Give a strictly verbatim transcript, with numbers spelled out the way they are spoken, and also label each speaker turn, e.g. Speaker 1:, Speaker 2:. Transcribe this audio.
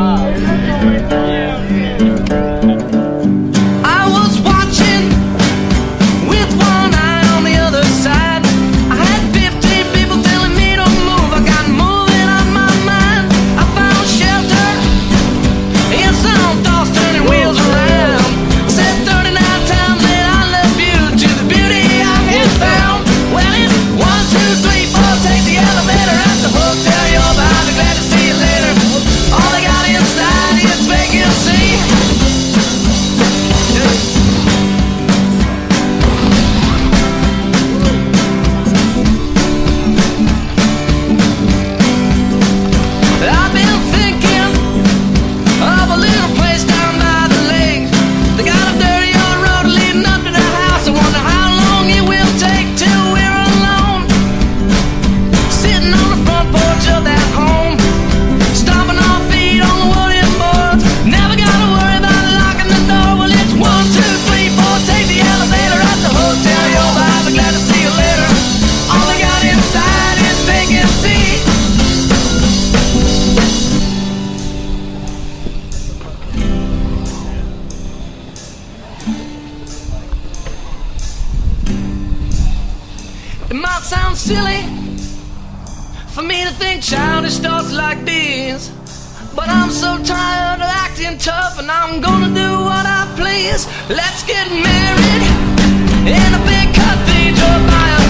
Speaker 1: I was watching with one eye on the other side. I had fifteen people telling me to move. I got moving on my mind. I found shelter in some thoughts turning wheels around. I said thirty-nine times that I love you to the beauty I had found. Well, it's one, two, three, four. Take the elevator at the hotel. You're behind. Be glad to see you later. All I got inside is vacancy. I've been thinking of a little place down by the lake. They got a dirty old road leading up to the house. I wonder how long it will take till we're alone, sitting on the front porch of that home, stomping our feet on the wooden boards. Never gotta worry about locking the door. Well, it's one, two, three, four. Take the elevator at the hotel. You're behind. Be glad to see you later. All I got inside is vacancy. It might sound silly for me to think childish thoughts like these, but I'm so tired of acting tough, and I'm gonna do what I please. Let's get married in a big cathedral by a